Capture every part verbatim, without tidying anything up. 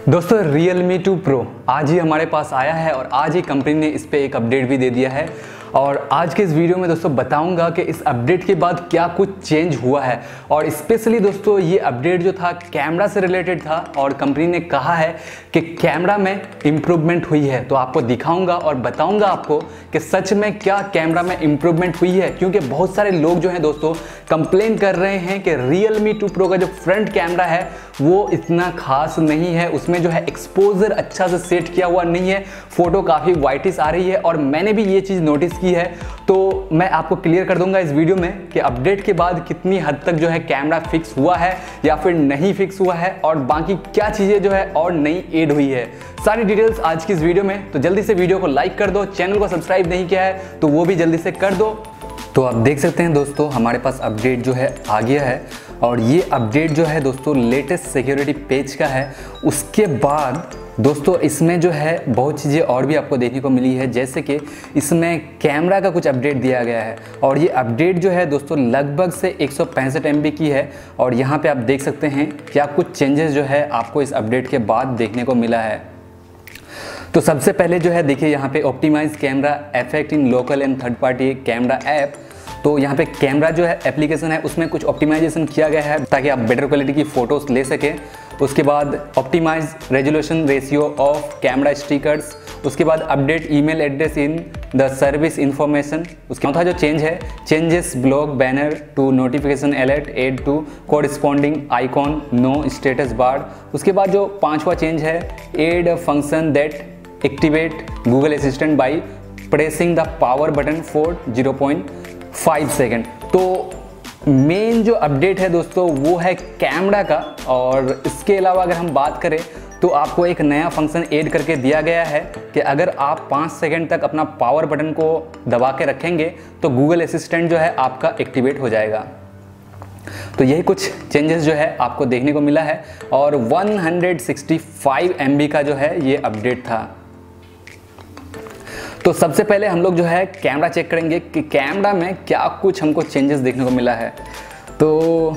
दोस्तों Realme two Pro आज ही हमारे पास आया है और आज ही कंपनी ने इस पर एक अपडेट भी दे दिया है। और आज के इस वीडियो में दोस्तों बताऊंगा कि इस अपडेट के बाद क्या कुछ चेंज हुआ है। और स्पेशली दोस्तों ये अपडेट जो था कैमरा से रिलेटेड था और कंपनी ने कहा है कि कैमरा में इम्प्रूवमेंट हुई है। तो आपको दिखाऊंगा और बताऊंगा आपको कि सच में क्या कैमरा में इम्प्रूवमेंट हुई है, क्योंकि बहुत सारे लोग जो हैं दोस्तों कंप्लेन कर रहे हैं कि Realme टू Pro का जो फ्रंट कैमरा है वो इतना खास नहीं है, उसमें जो है एक्सपोजर अच्छा से सेट किया हुआ नहीं है, फोटो काफ़ी वाइटिश आ रही है। और मैंने भी ये चीज़ नोटिस की है, तो मैं आपको क्लियर कर दूंगा इस वीडियो में कि अपडेट के बाद कितनी हद तक जो है कैमरा फिक्स हुआ है या फिर नहीं फिक्स हुआ है और बाकी क्या चीज़ें जो है और नई ऐड हुई है। सारी डिटेल्स आज की इस वीडियो में। तो जल्दी से वीडियो को लाइक कर दो, चैनल को सब्सक्राइब नहीं किया है तो वो भी जल्दी से कर दो। तो आप देख सकते हैं दोस्तों हमारे पास अपडेट जो है आ गया है और ये अपडेट जो है दोस्तों लेटेस्ट सिक्योरिटी पेज का है। उसके बाद दोस्तों इसमें जो है बहुत चीज़ें और भी आपको देखने को मिली है, जैसे कि इसमें कैमरा का कुछ अपडेट दिया गया है और ये अपडेट जो है दोस्तों लगभग से एक सौ पैंसठ एम बी की है। और यहाँ पे आप देख सकते हैं क्या कुछ चेंजेस जो है आपको इस अपडेट के बाद देखने को मिला है। तो सबसे पहले जो है देखिए यहाँ पे optimise camera effect in local and third party camera app. तो यहाँ पे कैमरा जो है एप्लीकेशन है उसमें कुछ ऑप्टिमाइजेशन किया गया है ताकि आप बेटर क्वालिटी की फ़ोटोज़ ले सकें। उसके बाद optimise resolution ratio of camera stickers. उसके बाद update email address in the service information. उसके चौथा जो चेंज है changes blog banner to notification alert add to corresponding icon no status bar. उसके बाद जो पांचवा चेंज है add function that activate Google assistant by pressing the power button for zero point five second. तो main जो update है दोस्तों वो है कैमरा का। और इसके अलावा अगर हम बात करें तो आपको एक नया फंक्शन ऐड करके दिया गया है कि अगर आप पाँच सेकंड तक अपना पावर बटन को दबा के रखेंगे तो गूगल असिस्टेंट जो है आपका एक्टिवेट हो जाएगा। तो यही कुछ चेंजेस जो है आपको देखने को मिला है और एक सौ पैंसठ एम बी का जो है ये अपडेट था। तो सबसे पहले हम लोग जो है कैमरा चेक करेंगे कि कैमरा में क्या कुछ हमको चेंजेस देखने को मिला है। तो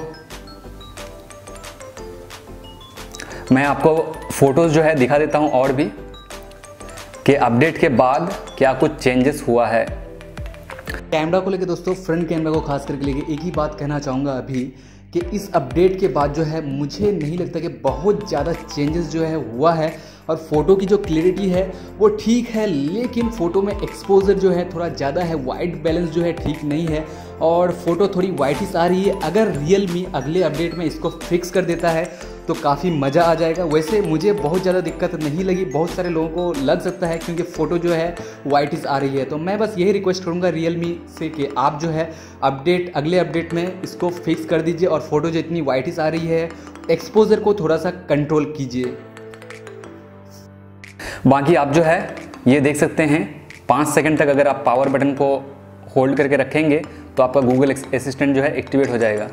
मैं आपको फोटोज़ जो है दिखा देता हूं और भी कि अपडेट के बाद क्या कुछ चेंजेस हुआ है। कैमरा को लेके दोस्तों फ्रंट कैमरा को खास करके लेके एक ही बात कहना चाहूँगा अभी कि इस अपडेट के बाद जो है मुझे नहीं लगता कि बहुत ज़्यादा चेंजेस जो है हुआ है। और फ़ोटो की जो क्लियरिटी है वो ठीक है, लेकिन फ़ोटो में एक्सपोजर जो है थोड़ा ज़्यादा है, वाइट बैलेंस जो है ठीक नहीं है और फ़ोटो थोड़ी वाइटिश आ रही है। अगर Realme अगले अपडेट में इसको फिक्स कर देता है तो काफ़ी मज़ा आ जाएगा। वैसे मुझे बहुत ज़्यादा दिक्कत नहीं लगी, बहुत सारे लोगों को लग सकता है क्योंकि फ़ोटो जो है वाइटिश आ रही है। तो मैं बस यही रिक्वेस्ट करूँगा Realme से कि आप जो है अपडेट अगले अपडेट में इसको फिक्स कर दीजिए और फ़ोटो जो इतनी वाइटिश आ रही है एक्सपोजर को थोड़ा सा कंट्रोल कीजिए। बाकी आप जो है ये देख सकते हैं पाँच सेकंड तक अगर आप पावर बटन को होल्ड करके रखेंगे तो आपका गूगल असिस्टेंट जो है एक्टिवेट हो जाएगा।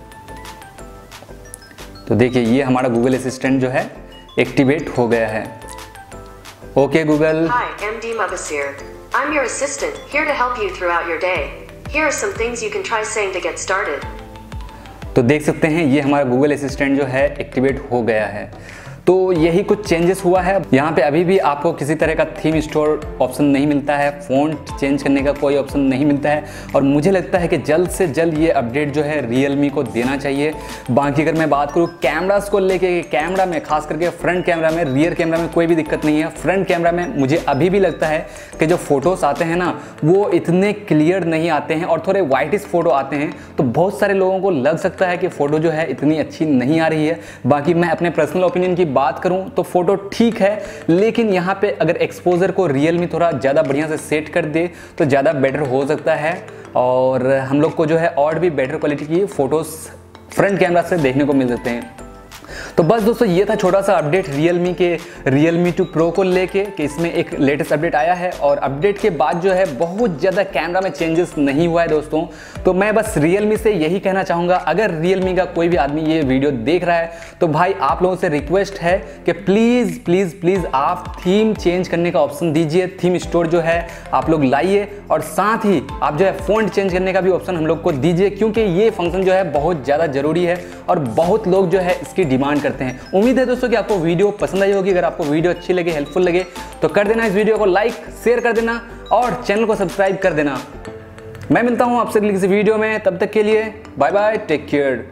तो देखिए ये हमारा गूगल असिस्टेंट जो है एक्टिवेट हो गया है। Okay Google. Hi, M D Mabasir. I'm your assistant, here to help you throughout your day. Here are some things you can try saying to get started. तो देख सकते हैं ये हमारा गूगल असिस्टेंट जो है एक्टिवेट हो गया है। तो यही कुछ चेंजेस हुआ है। यहाँ पे अभी भी आपको किसी तरह का थीम स्टोर ऑप्शन नहीं मिलता है, फ़ॉन्ट चेंज करने का कोई ऑप्शन नहीं मिलता है और मुझे लगता है कि जल्द से जल्द ये अपडेट जो है Realme को देना चाहिए। बाकी अगर मैं बात करूँ कैमरास को लेके, कैमरा में खास करके फ्रंट कैमरा में, रियर कैमरा में कोई भी दिक्कत नहीं है। फ्रंट कैमरा में मुझे अभी भी लगता है कि जो फ़ोटोज़ आते हैं ना वो इतने क्लियर नहीं आते हैं और थोड़े वाइटिश फ़ोटो आते हैं। तो बहुत सारे लोगों को लग सकता है कि फ़ोटो जो है इतनी अच्छी नहीं आ रही है। बाकी मैं अपने पर्सनल ओपिनियन की बात करूं तो फोटो ठीक है, लेकिन यहां पे अगर एक्सपोजर को Realme थोड़ा ज़्यादा बढ़िया से सेट कर दे तो ज़्यादा बेटर हो सकता है और हम लोग को जो है और भी बेटर क्वालिटी की फ़ोटोज़ फ्रंट कैमरा से देखने को मिल सकते हैं। तो बस दोस्तों ये था छोटा सा अपडेट Realme के Realme टू Pro को लेके कि इसमें एक लेटेस्ट अपडेट आया है और अपडेट के बाद जो है बहुत ज़्यादा कैमरा में चेंजेस नहीं हुआ है दोस्तों। तो मैं बस Realme से यही कहना चाहूँगा, अगर Realme का कोई भी आदमी ये वीडियो देख रहा है तो भाई आप लोगों से रिक्वेस्ट है कि प्लीज़ प्लीज़ प्लीज़ आप थीम चेंज करने का ऑप्शन दीजिए, थीम स्टोर जो है आप लोग लाइए और साथ ही आप जो है फ़ॉन्ट चेंज करने का भी ऑप्शन हम लोग को दीजिए, क्योंकि ये फंक्शन जो है बहुत ज़्यादा ज़रूरी है और बहुत लोग जो है इसकी डिमांड करते हैं। उम्मीद है दोस्तों कि आपको वीडियो पसंद आई होगी। अगर आपको वीडियो अच्छी लगे, हेल्पफुल लगे तो कर देना इस वीडियो को लाइक, शेयर कर देना और चैनल को सब्सक्राइब कर देना। मैं मिलता हूँ आपसे अगली किसी वीडियो में, तब तक के लिए बाय बाय, टेक केयर।